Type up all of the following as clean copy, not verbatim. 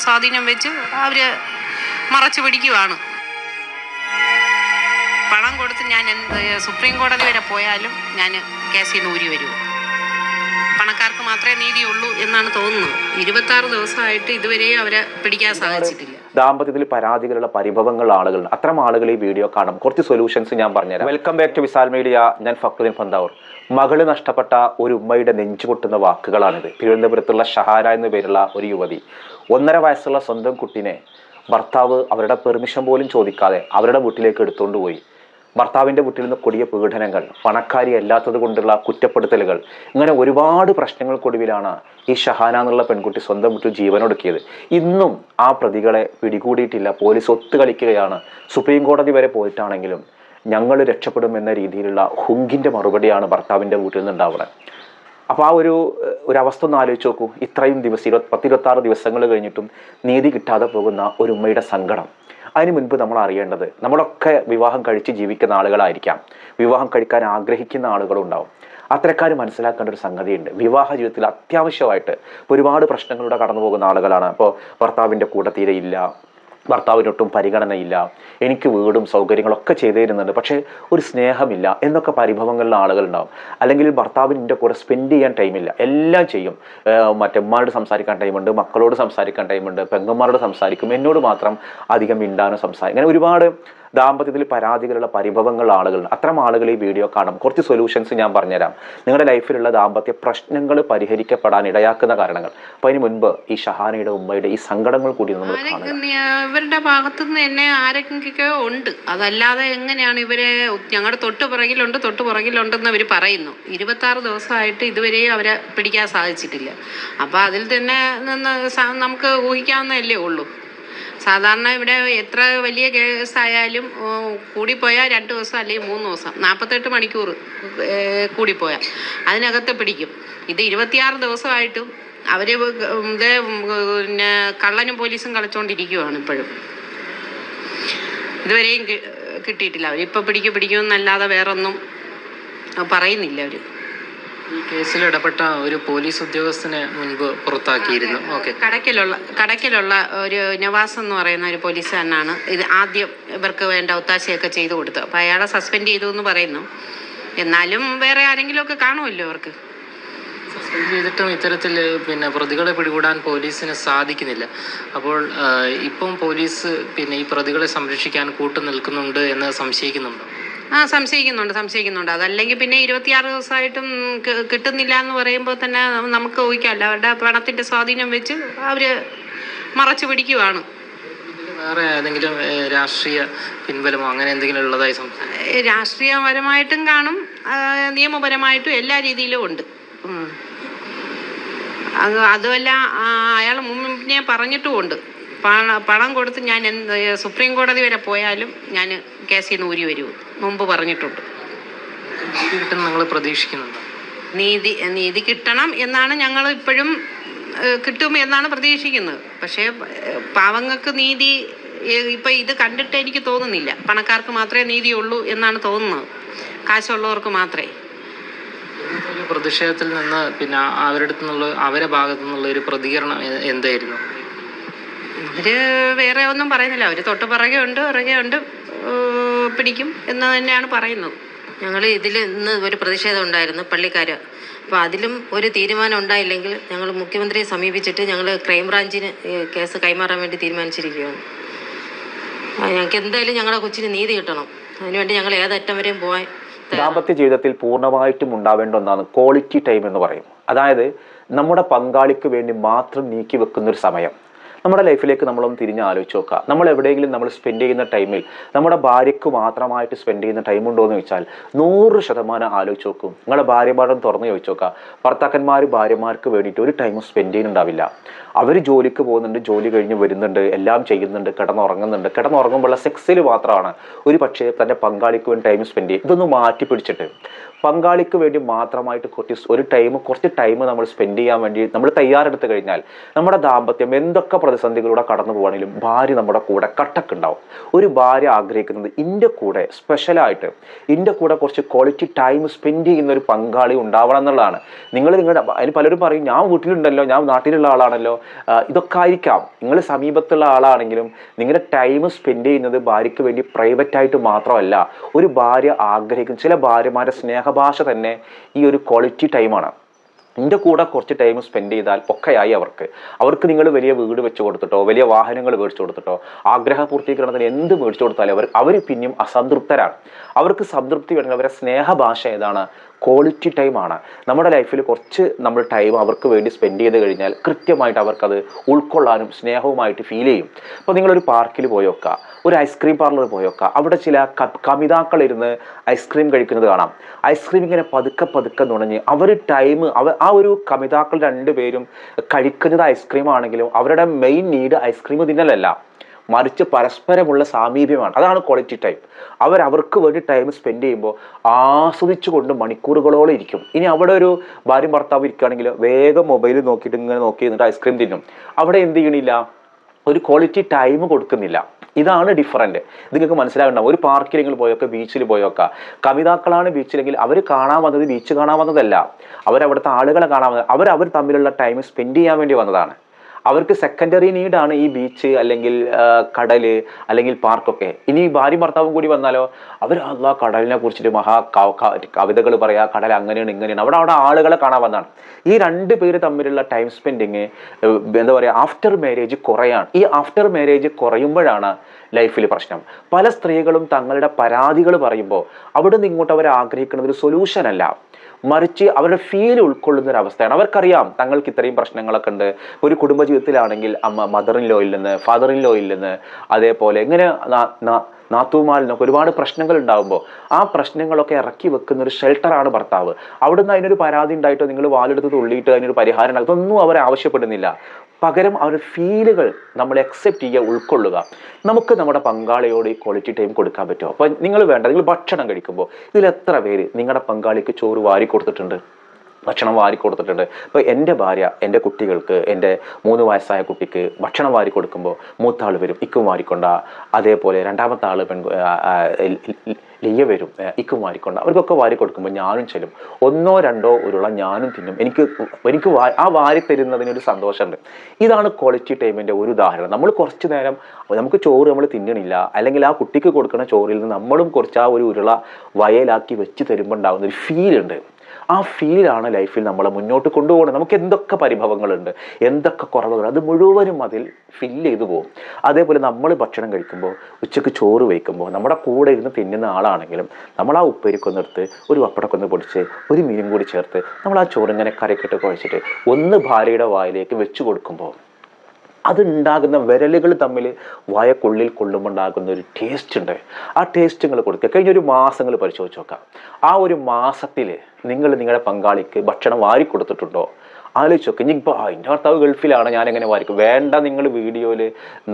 സ്വാധീനം വെച്ച് അവർ മറച്ചു പിടിക്കുവാണ്. പണം കൊടുത്ത് ഞാൻ സുപ്രീം കോടതി വരെ പോയാലും ഞാൻ കേസിൽ നിന്ന് ഊരി വരുമോ? പണക്കാർക്ക് മാത്രമേ നീതിയുള്ളൂ എന്നാണ് തോന്നുന്നത്. 26 ദിവസമായിട്ട് ഇതുവരെ അവരെ പിടിക്കാൻ സാധിച്ചിട്ടില്ല. ദാമ്പത്യത്തിൽ പരാതികളുള്ള പരിഭവങ്ങൾ ആളുകളുണ്ട്. അത്തരം ആളുകൾ ഈ വീഡിയോ കാണും. കുറച്ച് സൊല്യൂഷൻസ് ഞാൻ പറഞ്ഞുതരാം. Welcome back to Visal media. ഞാൻ ഫക്രുദ്ദീൻ ഫന്താവൂർ. മകള് നഷ്ടപ്പെട്ട ഒരു ഉമ്മയുടെ നെഞ്ചു പൊട്ടുന്ന വാക്കുകളാണിത്. തിരുവനന്തപുരത്തുള്ള ഷഹാര എന്ന പേരുള്ള ഒരു യുവതി 1.5 വയസ്സുള്ള സ്വന്തം കുട്ടിനെ ഭർത്താവ് അവരുടെ പെർമിഷൻ പോലും ചോദിക്കാതെ അവരുടെ വീട്ടിലേക്ക് എടുത്തുകൊണ്ട് പോയി. ഭർത്താവിൻ്റെ വീട്ടിൽ നിന്ന് കൊടിയ പീഡനങ്ങൾ, പണക്കാരി അല്ലാത്തത് കൊണ്ടുള്ള കുറ്റപ്പെടുത്തലുകൾ, ഇങ്ങനെ ഒരുപാട് പ്രശ്നങ്ങൾക്കൊടുവിലാണ് ഈ ഷഹാന എന്നുള്ള പെൺകുട്ടി സ്വന്തം വീട്ടിൽ ജീവനൊടുക്കിയത്. ഇന്നും ആ പ്രതികളെ പിടികൂടിയിട്ടില്ല. പോലീസ് ഒത്തുകളിക്കുകയാണ്. സുപ്രീം കോടതി വരെ പോയിട്ടാണെങ്കിലും ഞങ്ങൾ രക്ഷപ്പെടും എന്ന രീതിയിലുള്ള ഹുങ്കിൻ്റെ മറുപടിയാണ് ഭർത്താവിൻ്റെ വീട്ടിൽ നിന്നുണ്ടാവുന്നത്. അപ്പോൾ ആ ഒരു അവസ്ഥ ഒന്ന് ആലോചിച്ച് നോക്കൂ. ഇത്രയും ദിവസം 26 ദിവസങ്ങൾ കഴിഞ്ഞിട്ടും നീതി കിട്ടാതെ പോകുന്ന ഒരു ഉമ്മയുടെ സങ്കടം. അതിന് മുൻപ് നമ്മൾ അറിയേണ്ടത്, നമ്മളൊക്കെ വിവാഹം കഴിച്ച് ജീവിക്കുന്ന ആളുകളായിരിക്കാം, വിവാഹം കഴിക്കാൻ ആഗ്രഹിക്കുന്ന ആളുകളുണ്ടാവും. അത്തരക്കാർ മനസ്സിലാക്കേണ്ട ഒരു സംഗതിയുണ്ട്. വിവാഹ ജീവിതത്തിൽ അത്യാവശ്യമായിട്ട് ഒരുപാട് പ്രശ്നങ്ങളിലൂടെ കടന്നു പോകുന്ന ആളുകളാണ്. അപ്പോൾ ഭർത്താവിൻ്റെ കൂടെ തീരെയില്ല, ഭർത്താവിനൊട്ടും പരിഗണനയില്ല, എനിക്ക് വീടും സൗകര്യങ്ങളൊക്കെ ചെയ്തു തരുന്നുണ്ട്, പക്ഷേ ഒരു സ്നേഹമില്ല എന്നൊക്കെ പരിഭവങ്ങളിലുള്ള ആളുകളുണ്ടാവും. അല്ലെങ്കിൽ ഭർത്താവിൻ്റെ കൂടെ സ്പെൻഡ് ചെയ്യാൻ ടൈമില്ല, എല്ലാം ചെയ്യും. മറ്റമ്മമാരോട് സംസാരിക്കാൻ ടൈമുണ്ട്, മക്കളോട് സംസാരിക്കാൻ ടൈമുണ്ട്, പെങ്ങന്മാരോട് സംസാരിക്കും, എന്നോട് മാത്രം അധികം മിണ്ടാനോ സംസാരിക്കും. അങ്ങനെ ഒരുപാട് ദാമ്പത്യത്തിൽ പരാതികളുള്ള പരിഭവങ്ങളുള്ള ആളുകളുണ്ട്. അത്തരം ആളുകൾ ഈ വീഡിയോ കാണും. കുറച്ച് സൊല്യൂഷൻസ് ഞാൻ പറഞ്ഞുതരാം. നിങ്ങളുടെ ലൈഫിലുള്ള ദാമ്പത്യ പ്രശ്നങ്ങൾ പരിഹരിക്കപ്പെടാൻ ഇടയാക്കുന്ന കാരണങ്ങൾ. അപ്പോൾ അതിന് മുൻപ് ഈ ഷഹാനയുടെ ഉമ്മയുടെ ഈ സങ്കടങ്ങൾ കൂടി നമ്മൾ കാണുക. ഇവരുടെ ഭാഗത്തുനിന്ന് തന്നെ ആരൊക്കെ ഉണ്ട്. അതല്ലാതെ എങ്ങനെയാണ് ഇവരെ ഞങ്ങളുടെ തൊട്ട് പുറകിലുണ്ടെന്ന് അവർ പറയുന്നു. 26 ദിവസമായിട്ട് ഇതുവരെ അവരെ പിടിക്കാൻ സാധിച്ചിട്ടില്ല. അപ്പോൾ അതിൽ തന്നെ നിന്ന് നമുക്ക് ഊഹിക്കാവുന്നതല്ലേ ഉള്ളൂ. സാധാരണ ഇവിടെ എത്ര വലിയ കേസായാലും കൂടിപ്പോയാൽ 2 ദിവസം അല്ലെങ്കിൽ 3 ദിവസം, 48 മണിക്കൂർ കൂടിപ്പോയാൽ അതിനകത്ത് പിടിക്കും. ഇത് 26 ദിവസമായിട്ടും അവർ പിന്നെ കള്ളനും പോലീസും കളിച്ചുകൊണ്ടിരിക്കുകയാണ്. ഇപ്പോഴും ഇതുവരെയും കിട്ടിയിട്ടില്ല. അവരിപ്പോൾ പിടിക്കുമെന്നല്ലാതെ വേറൊന്നും പറയുന്നില്ല. അവർ ഈ കേസിൽ ഇടപെട്ട ഒരു പോലീസ് ഉദ്യോഗസ്ഥനെ മുൻപ് പുറത്താക്കിയിരുന്നു. കടയ്ക്കലുള്ള ഒരു നവാസ് എന്ന് പറയുന്ന ഒരു പോലീസുകാരനാണ് ഇത് ആദ്യം ഇവർക്ക് വേണ്ട ഒത്താശയൊക്കെ ചെയ്തു കൊടുത്തത്. അപ്പോൾ അയാളെ സസ്പെൻഡ് ചെയ്തു എന്ന് പറയുന്നു. എന്നാലും വേറെ ആരെങ്കിലുമൊക്കെ കാണുമല്ലോ അവർക്ക്. സസ്പെൻഡ് ചെയ്തിട്ടും ഇത്തരത്തിൽ പിന്നെ പ്രതികളെ പിടികൂടാൻ പോലീസിന് സാധിക്കുന്നില്ല. അപ്പോൾ ഇപ്പം പോലീസ് പിന്നെ ഈ പ്രതികളെ സംരക്ഷിക്കാൻ കൂട്ടുനിൽക്കുന്നുണ്ട് എന്ന് സംശയിക്കുന്നുണ്ടോ? സംശയിക്കുന്നുണ്ട്. അതല്ലെങ്കിൽ പിന്നെ 26 ദിവസമായിട്ടും കിട്ടുന്നില്ല എന്ന് പറയുമ്പോൾ തന്നെ നമുക്ക് ഊഹിക്കാമല്ലോ. അവരുടെ പണത്തിൻ്റെ സ്വാധീനം വെച്ച് അവർ മറച്ചു പിടിക്കുവാണ്. വേറെ ഏതെങ്കിലും രാഷ്ട്രീയ പിൻബലമോ അങ്ങനെ എന്തെങ്കിലും ഉള്ളതായി രാഷ്ട്രീയപരമായിട്ടും കാണും, നിയമപരമായിട്ടും എല്ലാ രീതിയിലും ഉണ്ട്. അതുമല്ല, അയാൾ മുന്നേ പറഞ്ഞിട്ടുമുണ്ട്, പണം കൊടുത്ത് ഞാൻ സുപ്രീം കോടതി വരെ പോയാലും ഞാൻ കേസിൽ നിന്ന് ഊരി വരുമോ മുമ്പ് പറഞ്ഞിട്ടുണ്ട്. നിങ്ങൾ പ്രതീക്ഷിക്കുന്നുണ്ടോ? നീതി കിട്ടണം എന്നാണ് ഞങ്ങൾ ഇപ്പോഴും കിട്ടും എന്നാണ് പ്രതീക്ഷിക്കുന്നത്. പക്ഷേ പാവങ്ങൾക്ക് നീതി ഇപ്പം ഇത് കണ്ടിട്ട് എനിക്ക് തോന്നുന്നില്ല. പണക്കാർക്ക് മാത്രമേ നീതിയുള്ളൂ എന്നാണ് തോന്നുന്നത്, കാശുള്ളവർക്ക് മാത്രമേ. പ്രതിഷേധത്തിൽ നിന്ന് പിന്നെ അവരുടെ ഭാഗത്തു നിന്നുള്ള ഒരു പ്രതികരണം എന്തായിരുന്നു? അവർ വേറെ ഒന്നും പറയുന്നില്ല. അവർ തൊട്ട് പുറകെ ഉണ്ട് പിടിക്കും എന്ന് തന്നെയാണ് പറയുന്നത്. ഞങ്ങൾ ഇന്ന് ഒരു പ്രതിഷേധം ഉണ്ടായിരുന്നു, പള്ളിക്കാർ. അപ്പോൾ അതിലും ഒരു തീരുമാനം ഉണ്ടായില്ലെങ്കിൽ ഞങ്ങൾ മുഖ്യമന്ത്രിയെ സമീപിച്ചിട്ട് ഞങ്ങൾ ക്രൈംബ്രാഞ്ചിന് കേസ് കൈമാറാൻ വേണ്ടി തീരുമാനിച്ചിരിക്കുകയാണ്. ഞങ്ങൾക്ക് എന്തായാലും ഞങ്ങളുടെ കൊച്ചിന് നീതി കിട്ടണം. അതിനുവേണ്ടി ഞങ്ങൾ ഏതറ്റം വരെയും പോകാൻ. ദാമ്പത്യ ജീവിതത്തിൽ പൂർണ്ണമായിട്ടും ഉണ്ടാവേണ്ട ഒന്നാണ് ക്വാളിറ്റി ടൈം എന്ന് പറയും. അതായത് നമ്മുടെ പങ്കാളിക്ക് വേണ്ടി മാത്രം നീക്കി വെക്കുന്നൊരു സമയം. നമ്മുടെ ലൈഫിലേക്ക് നമ്മളൊന്ന് തിരിഞ്ഞ് ആലോചിച്ച് നോക്കുക. നമ്മൾ എവിടെയെങ്കിലും നമ്മൾ സ്പെൻഡ് ചെയ്യുന്ന ടൈമിൽ നമ്മുടെ ഭാര്യയ്ക്ക് മാത്രമായിട്ട് സ്പെൻഡ് ചെയ്യുന്ന ടൈമുണ്ടോ എന്ന് ചോദിച്ചാൽ 100% ആലോചിച്ച് നോക്കും. നിങ്ങളുടെ ഭാര്യമാരും തുറന്ന് ചോദിച്ചു നോക്കുക. ഭർത്താക്കന്മാർ ഭാര്യമാർക്ക് വേണ്ടിയിട്ട് ഒരു ടൈമും സ്പെൻഡ് ചെയ്യുന്നുണ്ടാവില്ല. അവർ ജോലിക്ക് പോകുന്നുണ്ട്, ജോലി കഴിഞ്ഞ് വരുന്നുണ്ട്, എല്ലാം ചെയ്യുന്നുണ്ട്, കിടന്നുറങ്ങുമ്പോഴുള്ള സെക്സിൽ മാത്രമാണ് ഒരു പക്ഷേ തൻ്റെ പങ്കാളിക്ക് വേണ്ടി ടൈം സ്പെൻഡ് ചെയ്യും. ഇതൊന്ന് മാറ്റി പിടിച്ചിട്ട് പങ്കാളിക്ക് വേണ്ടി മാത്രമായിട്ട് കുറച്ച് ടൈം നമ്മൾ സ്പെൻഡ് ചെയ്യാൻ വേണ്ടി നമ്മൾ തയ്യാറെടുത്ത് കഴിഞ്ഞാൽ നമ്മുടെ ദാമ്പത്യം എന്തൊക്കെ പ്രതിസന്ധികളിലൂടെ കടന്നു പോവുകയാണെങ്കിലും ഭാര്യ നമ്മുടെ കൂടെ കട്ടക്കുണ്ടാവും. ഒരു ഭാര്യ ആഗ്രഹിക്കുന്നത് എൻ്റെ കൂടെ സ്പെഷ്യലായിട്ട് എൻ്റെ കൂടെ കുറച്ച് ക്വാളിറ്റി ടൈം സ്പെൻഡ് ചെയ്യുന്ന ഒരു പങ്കാളി ഉണ്ടാവണം എന്നുള്ളതാണ്. നിങ്ങളുടെ അതിന് പലരും പറയും ഞാൻ വീട്ടിലുണ്ടല്ലോ, ഞാൻ നാട്ടിലുള്ള ആളാണല്ലോ, ഇതൊക്കെ ആയിരിക്കാം. നിങ്ങൾ സമീപത്തുള്ള ആളാണെങ്കിലും നിങ്ങളുടെ ടൈം സ്പെൻഡ് ചെയ്യുന്നത് ഭാര്യയ്ക്ക് വേണ്ടി പ്രൈവറ്റായിട്ട് മാത്രമല്ല. ഒരു ഭാര്യ ആഗ്രഹിക്കും, ചില ഭാര്യമാരുടെ സ്നേഹഭാഷ തന്നെ ഈ ഒരു ക്വാളിറ്റി ടൈമാണ്. എൻ്റെ കൂടെ കുറച്ച് ടൈം സ്പെൻഡ് ചെയ്താൽ ഒക്കെയായി അവർക്ക് നിങ്ങൾ വലിയ വീട് വെച്ച് കൊടുത്തിട്ടോ വലിയ വാഹനങ്ങൾ മേടിച്ചു കൊടുത്തിട്ടോ ആഗ്രഹ പൂർത്തീകരണത്തിന് എന്ത് മേടിച്ചു കൊടുത്താലും അവർ പിന്നെയും അസംതൃപ്തരാണ്. അവർക്ക് സംതൃപ്തി വേണമെങ്കിൽ അവരുടെ സ്നേഹഭാഷ ഏതാണ്? ക്വാളിറ്റി ടൈമാണ്. നമ്മുടെ ലൈഫിൽ കുറച്ച് നമ്മൾ ടൈം അവർക്ക് വേണ്ടി സ്പെൻഡ് ചെയ്ത് കഴിഞ്ഞാൽ കൃത്യമായിട്ട് അവർക്കത് ഉൾക്കൊള്ളാനും സ്നേഹവുമായിട്ട് ഫീൽ ചെയ്യും. അപ്പോൾ നിങ്ങളൊരു പാർക്കിൽ പോയി നോക്കുക, ഒരു ഐസ്ക്രീം പാർലറിൽ പോയി നോക്കുക, അവിടെ ചില കമിതാക്കളിരുന്ന് ഐസ്ക്രീം കഴിക്കുന്നത് കാണാം. ഐസ്ക്രീം ഇങ്ങനെ പതുക്കെ നുണഞ്ഞ് അവർ ആ ഒരു കമിതാക്കൾ രണ്ടുപേരും കഴിക്കുന്നത് ഐസ്ക്രീം ആണെങ്കിലും അവരുടെ മെയിൻ നീഡ് ഐസ്ക്രീം തിന്നലല്ല, മറിച്ച് പരസ്പരമുള്ള സാമീപ്യമാണ്. അതാണ് ക്വാളിറ്റി ടൈം. അവർക്ക് വേണ്ടി ടൈം സ്പെൻഡ് ചെയ്യുമ്പോൾ ആസ്വദിച്ചുകൊണ്ട് മണിക്കൂറുകളോളം ഇരിക്കും. ഇനി അവിടെ ഒരു ഭാര്യ ഭർത്താവ് ഇരിക്കുകയാണെങ്കിൽ വേഗം മൊബൈൽ നോക്കിയിട്ട് ഇങ്ങനെ നോക്കി എന്നിട്ട് ഐസ്ക്രീം തിന്നും. അവിടെ എന്ത് ചെയ്യണില്ല? ഒരു ക്വാളിറ്റി ടൈം കൊടുക്കുന്നില്ല. ഇതാണ് ഡിഫറൻറ്റ്. ഇത് നിങ്ങൾക്ക് മനസ്സിലാകണ്ടാവും. ഒരു പാർക്കിൽ നിങ്ങൾ പോയൊക്കെ, ബീച്ചിൽ പോയൊക്കെ, കവിതാക്കളാണ് ബീച്ചിലെങ്കിൽ അവർ കാണാൻ വന്നത് ബീച്ച് കാണാൻ വന്നതല്ല, അവരവിടുത്തെ ആളുകളെ കാണാൻ വന്നത്, അവർ തമ്മിലുള്ള ടൈം സ്പെൻഡ് ചെയ്യാൻ വേണ്ടി വന്നതാണ്. അവർക്ക് സെക്കൻഡറി നീഡാണ് ഈ ബീച്ച് അല്ലെങ്കിൽ കടൽ അല്ലെങ്കിൽ പാർക്കൊക്കെ. ഇനി ഭാര്യ ഭർത്താവും കൂടി വന്നാലോ അവർ കടലിനെ കുറിച്ചിട്ട് കവിതകൾ പറയാ, കടൽ അങ്ങനെയാണ് ഇങ്ങനെയാണ്, അവിടെ ആളുകളെ കാണാൻ വന്നതാണ്. ഈ രണ്ട് പേര് തമ്മിലുള്ള ടൈം സ്പെൻഡിങ് എന്താ പറയുക ആഫ്റ്റർ മാരേജ് കുറയാണ്. ഈ ആഫ്റ്റർ മാരേജ് കുറയുമ്പോഴാണ് ലൈഫിൽ പ്രശ്നം. പല സ്ത്രീകളും തങ്ങളുടെ പരാതികൾ പറയുമ്പോൾ അവിടെ നിന്ന് ഇങ്ങോട്ട് അവർ ആഗ്രഹിക്കുന്നത് ഒരു സൊല്യൂഷൻ അല്ല, മറിച്ച് അവരുടെ ഫീൽ ഉൾക്കൊള്ളുന്ന ഒരു അവസ്ഥയാണ്. അവർക്കറിയാം തങ്ങൾക്ക് ഇത്രയും പ്രശ്നങ്ങളൊക്കെ ഉണ്ട്. ഒരു കുടുംബജീവിതത്തിലാണെങ്കിൽ മദർ ഇൻ ലോയിൽ നിന്ന്, ഫാദർ ഇൻ ലോയിൽ നിന്ന്, അതേപോലെ ഇങ്ങനെ നാത്തൂമാരിൽ നിന്നൊക്കെ ഒരുപാട് പ്രശ്നങ്ങൾ ഉണ്ടാകുമ്പോൾ ആ പ്രശ്നങ്ങളൊക്കെ ഇറക്കി വെക്കുന്ന ഒരു ഷെൽട്ടറാണ് ഭർത്താവ്. അവിടുന്ന് അതിനൊരു പരാതി ഉണ്ടായിട്ടോ നിങ്ങൾ വാലെടുത്ത് തുള്ളിയിട്ട് അതിനൊരു പരിഹാരം അതൊന്നും അവർ ആവശ്യപ്പെടുന്നില്ല. പകരം അവരുടെ ഫീലുകൾ നമ്മൾ അക്സെപ്റ്റ് ചെയ്യുക, ഉൾക്കൊള്ളുക. നമുക്ക് നമ്മുടെ പങ്കാളിയോട് ഈ ക്വാളിറ്റി ടൈം കൊടുക്കാൻ പറ്റുമോ? അപ്പോൾ നിങ്ങൾ ഭക്ഷണം കഴിക്കുമ്പോൾ ഇതിൽ എത്ര പേര് നിങ്ങളുടെ പങ്കാളിക്ക് ചോറ് വാരി കൊടുത്തിട്ടുണ്ട്, ഭക്ഷണം വാരി കൊടുത്തിട്ടുണ്ട്? ഇപ്പോൾ എൻ്റെ ഭാര്യ എൻ്റെ കുട്ടികൾക്ക്, എൻ്റെ 3 വയസ്സായ കുട്ടിക്ക് ഭക്ഷണം വാരി കൊടുക്കുമ്പോൾ മൂത്താൾ വരും, ഇക്കും വാരിക്കൊണ്ട. അതേപോലെ രണ്ടാമത്തെ ആൾ ലിയ വരും, ഇക്കും വാരിക്കൊണ്ട. അവർക്കൊക്കെ വാരി കൊടുക്കുമ്പോൾ ഞാനും ചെല്ലും, 1 2 ഉരുള ഞാനും തിന്നും. എനിക്ക് ആ വാരി തരുന്നതിനൊരു സന്തോഷമുണ്ട്. ഇതാണ് ക്വാളിറ്റി ടൈമിൻ്റെ ഒരു ഉദാഹരണം. നമ്മൾ കുറച്ച് നേരം നമുക്ക് ചോറ് നമ്മൾ തിന്നണില്ല, അല്ലെങ്കിൽ ആ കുട്ടിക്ക് കൊടുക്കുന്ന ചോറിൽ നിന്ന് നമ്മളും കുറച്ച് ആ ഒരു ഉരുള വയലാക്കി വെച്ച് തരുമ്പോൾ ഉണ്ടാകുന്ന ഒരു ഫീലുണ്ട്. ആ ഫീലാണ് ലൈഫിൽ നമ്മളെ മുന്നോട്ട് കൊണ്ടുപോകണം. നമുക്ക് എന്തൊക്കെ പരിഭവങ്ങളുണ്ട്, എന്തൊക്കെ കുറവുകൾ, അത് മുഴുവനും അതിൽ ഫില്ല് ചെയ്തു പോകും. അതേപോലെ നമ്മൾ ഭക്ഷണം കഴിക്കുമ്പോൾ, ഉച്ചയ്ക്ക് ചോറ് വയ്ക്കുമ്പോൾ നമ്മുടെ കൂടെ ഇരുന്ന് തിന്നുന്ന ആളാണെങ്കിലും നമ്മൾ ആ ഉപ്പേരിക്കൊന്നെടുത്ത് ഒരു വപ്പടക്കൊന്ന് പൊടിച്ച് ഒരു മീനും കൂടി ചേർത്ത് നമ്മൾ ആ ചോറിങ്ങനെ കരക്കിട്ട് കുഴച്ചിട്ട് ഒന്ന് ഭാര്യയുടെ വായിലേക്ക് വെച്ച് കൊടുക്കുമ്പോൾ അതുണ്ടാകുന്ന വിരലുകൾ തമ്മിൽ വായക്കുള്ളിൽ കൊള്ളുമ്പോൾ ഉണ്ടാകുന്ന ഒരു ടേസ്റ്റ് ഉണ്ട്. ആ ടേസ്റ്റ് നിങ്ങൾ കൊടുക്കുക. കഴിഞ്ഞൊരു മാസങ്ങൾ പരിശോധിച്ച് നോക്കാം. ആ ഒരു മാസത്തിൽ നിങ്ങൾ നിങ്ങളുടെ പങ്കാളിക്ക് ഭക്ഷണം വാരി കൊടുത്തിട്ടുണ്ടോ? ആലോചിച്ച് നോക്കുക. ഇനിയിപ്പോൾ എൻ്റെ ഭർത്താവ് ഗൾഫിലാണ്, ഞാനെങ്ങനെ വാരിക്കും? വേണ്ട, നിങ്ങൾ വീഡിയോയിൽ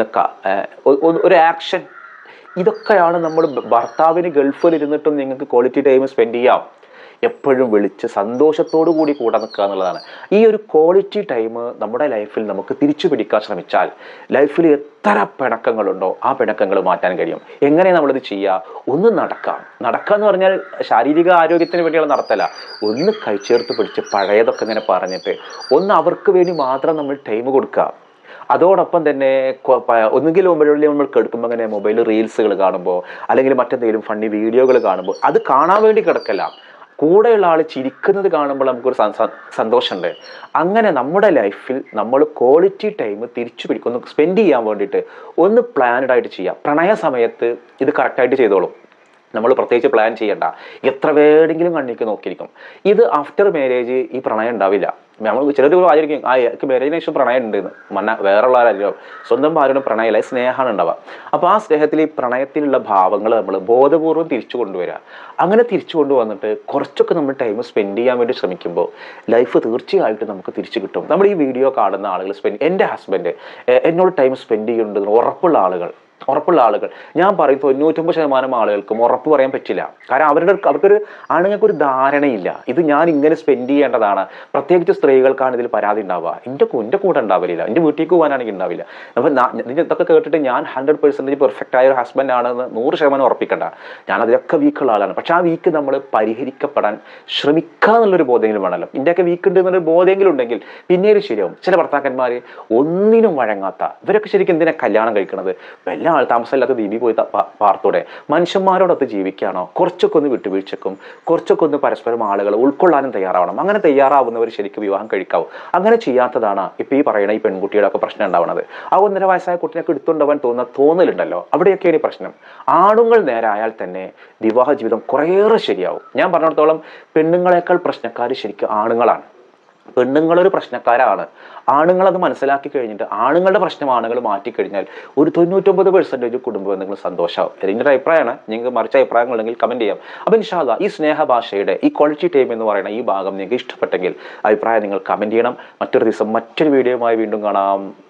നിൽക്കുക, ഒരു ആക്ഷൻ. ഇതൊക്കെയാണ് നമ്മൾ ഭർത്താവിന് ഗൾഫിൽ ഇരുന്നിട്ടും നിങ്ങൾക്ക് ക്വാളിറ്റി ടൈം സ്പെൻഡ് ചെയ്യാം. എപ്പോഴും വിളിച്ച് സന്തോഷത്തോടു കൂടി കൂടെ നിൽക്കുക എന്നുള്ളതാണ്. ഈ ഒരു ക്വാളിറ്റി ടൈം നമ്മുടെ ലൈഫിൽ നമുക്ക് തിരിച്ചു പിടിക്കാൻ ശ്രമിച്ചാൽ ലൈഫിൽ എത്ര പിണക്കങ്ങളുണ്ടോ ആ പിണക്കങ്ങൾ മാറ്റാൻ കഴിയും. എങ്ങനെ നമ്മളിത് ചെയ്യുക? ഒന്ന് നടക്കുക എന്ന് പറഞ്ഞാൽ ശാരീരിക ആരോഗ്യത്തിന് വേണ്ടിയുള്ള നടത്തല. ഒന്ന് കൈചേർത്ത് പിടിച്ച് പഴയതൊക്കെ ഇങ്ങനെ പറഞ്ഞിട്ട് ഒന്ന് അവർക്ക് വേണ്ടി മാത്രം നമ്മൾ ടൈം കൊടുക്കുക. അതോടൊപ്പം തന്നെ ഒന്നുകിൽ നമ്മൾ കിടക്കുമ്പോൾ അങ്ങനെ മൊബൈൽ റീൽസുകൾ കാണുമ്പോൾ അല്ലെങ്കിൽ മറ്റെന്തെങ്കിലും ഫണ്ണി വീഡിയോകൾ കാണുമ്പോൾ അത് കാണാൻ വേണ്ടി കിടക്കല്ല, കൂടെയുള്ള ആൾ ചിരിക്കുന്നത് കാണുമ്പോൾ നമുക്കൊരു സന്തോഷമുണ്ട്. അങ്ങനെ നമ്മുടെ ലൈഫിൽ നമ്മൾ ക്വാളിറ്റി ടൈം തിരിച്ചു പിടിക്കുന്നു സ്പെൻഡ് ചെയ്യാൻ വേണ്ടിയിട്ട് ഒന്ന് പ്ലാനഡ് ആയിട്ട് ചെയ്യാം. പ്രണയ സമയത്ത് ഇത് കറക്റ്റായിട്ട് ചെയ്തോളും. നമ്മൾ പ്രത്യേകിച്ച് പ്ലാൻ ചെയ്യണ്ട, എത്ര വേണമെങ്കിലും കണ്ണിക്ക് നോക്കിയിരിക്കും. ഇത് ആഫ്റ്റർ മാരേജ് ഈ പ്രണയം ഉണ്ടാവില്ല. നമ്മൾ ചിലർ ആചരിക്കും എനിക്ക് മാരേജിന് ശേഷം പ്രണയം ഉണ്ടെന്ന്. വേറെയുള്ള ആരല്ലോ, സ്വന്തം ഭാര്യയുടെ പ്രണയമില്ല, സ്നേഹമാണ് ഉണ്ടാവുക. അപ്പോൾ ആ സ്നേഹത്തിൽ ഈ പ്രണയത്തിലുള്ള ഭാവങ്ങൾ നമ്മൾ ബോധപൂർവ്വം തിരിച്ചു കൊണ്ടുവരിക. അങ്ങനെ തിരിച്ചു കൊണ്ടുവന്നിട്ട് കുറച്ചൊക്കെ നമ്മൾ ടൈം സ്പെൻഡ് ചെയ്യാൻ വേണ്ടി ശ്രമിക്കുമ്പോൾ ലൈഫ് തീർച്ചയായിട്ടും നമുക്ക് തിരിച്ചു കിട്ടും. നമ്മൾ ഈ വീഡിയോ കാണുന്ന ആളുകൾ എൻ്റെ ഹസ്ബൻഡ് എന്നോട് ടൈം സ്പെൻഡ് ചെയ്യുന്നുണ്ടെന്ന് ഉറപ്പുള്ള ആളുകൾ ഉറപ്പുള്ള ആളുകൾ, ഞാൻ പറയും 99% ആളുകൾക്കും ഉറപ്പ് പറയാൻ പറ്റില്ല. കാരണം അവർക്കൊരു ആണുങ്ങൾക്കൊരു ധാരണയില്ല, ഇത് ഞാൻ ഇങ്ങനെ സ്പെൻഡ് ചെയ്യേണ്ടതാണ്. പ്രത്യേകിച്ച് സ്ത്രീകൾക്കാണ് ഇതിൽ പരാതി ഉണ്ടാവുക. എൻ്റെ കൂടെ ഉണ്ടാവില്ല, എൻ്റെ വീട്ടിലേക്ക് പോകാനാണെങ്കിൽ ഉണ്ടാവില്ല. അപ്പോൾ ഇതൊക്കെ കേട്ടിട്ട് ഞാൻ 100% പെർഫെക്റ്റ് ആയ ഒരു ഹസ്ബൻഡ് ആണെന്ന് 100% ഉറപ്പിക്കണ്ട. ഞാൻ അതിലൊക്കെ വീക്കുള്ള ആളാണ്. പക്ഷെ ആ വീക്ക് നമ്മൾ പരിഹരിക്കപ്പെടാൻ ശ്രമിക്കുക എന്നുള്ളൊരു ബോധമെങ്കിലും വേണമല്ലോ. ഇതിൻ്റെയൊക്കെ വീക്ക് ഉണ്ട് എന്നുള്ളൊരു ബോധമെങ്കിലും ഉണ്ടെങ്കിൽ പിന്നീട് ശരിയാവും. ചില ഭർത്താക്കന്മാർ ഒന്നിനും വഴങ്ങാത്ത ഇവരൊക്കെ ശരിക്കും എന്തിനാ കല്യാണം കഴിക്കണത്? വല്ല ആൾ താമസമില്ലാത്ത ദ്വീപി പോയി പാർത്തോടെ മനുഷ്യന്മാരോടൊത്ത് ജീവിക്കുകയാണോ? കുറച്ചൊക്കെ ഒന്ന് വിട്ടുവീഴ്ചക്കും കുറച്ചൊക്കെ ഒന്ന് പരസ്പരം ആളുകൾ ഉൾക്കൊള്ളാനും തയ്യാറാവണം. അങ്ങനെ തയ്യാറാവുന്നവർ ശരിക്കും വിവാഹം കഴിക്കാവും. അങ്ങനെ ചെയ്യാത്തതാണ് ഇപ്പം ഈ പറയുന്ന ഈ പെൺകുട്ടിയുടെ ഒക്കെ പ്രശ്നം ഉണ്ടാവുന്നത്. ആ 1.5 വയസ്സായ കുട്ടിനൊക്കെ എടുത്തുകൊണ്ടുപോകാൻ തോന്നലുണ്ടല്ലോ, അവിടെയൊക്കെയാണ് ഈ പ്രശ്നം. ആണുങ്ങൾ നേരായാൽ തന്നെ വിവാഹ ജീവിതം കുറേയേറെ ശരിയാവും. ഞാൻ പറഞ്ഞിടത്തോളം പെണ്ണുങ്ങളെക്കാൾ പ്രശ്നക്കാർ ശരിക്കും ആണുങ്ങളാണ്. പെണ്ണുങ്ങളൊരു പ്രശ്നക്കാരാണ്. ആണുങ്ങളത് മനസ്സിലാക്കി കഴിഞ്ഞിട്ട് ആണുങ്ങളുടെ പ്രശ്നം ആണുങ്ങൾ മാറ്റിക്കഴിഞ്ഞാൽ ഒരു 99% കുടുംബ ബന്ധങ്ങൾ സന്തോഷമാവും. എൻ്റെ ഒരു അഭിപ്രായമാണ്. നിങ്ങൾക്ക് മറിച്ച അഭിപ്രായങ്ങളുണ്ടെങ്കിൽ കമൻറ്റ് ചെയ്യാം. അപ്പോൾ ഇൻഷാ അല്ലാഹ് ഈ സ്നേഹഭാഷയുടെ ഈ ക്വാളിറ്റി ടൈം എന്ന് പറയുന്ന ഈ ഭാഗം നിങ്ങൾക്ക് ഇഷ്ടപ്പെട്ടെങ്കിൽ അഭിപ്രായം നിങ്ങൾ കമൻറ്റ് ചെയ്യണം. മറ്റൊരു ദിവസം മറ്റൊരു വീഡിയോയുമായി വീണ്ടും കാണാം.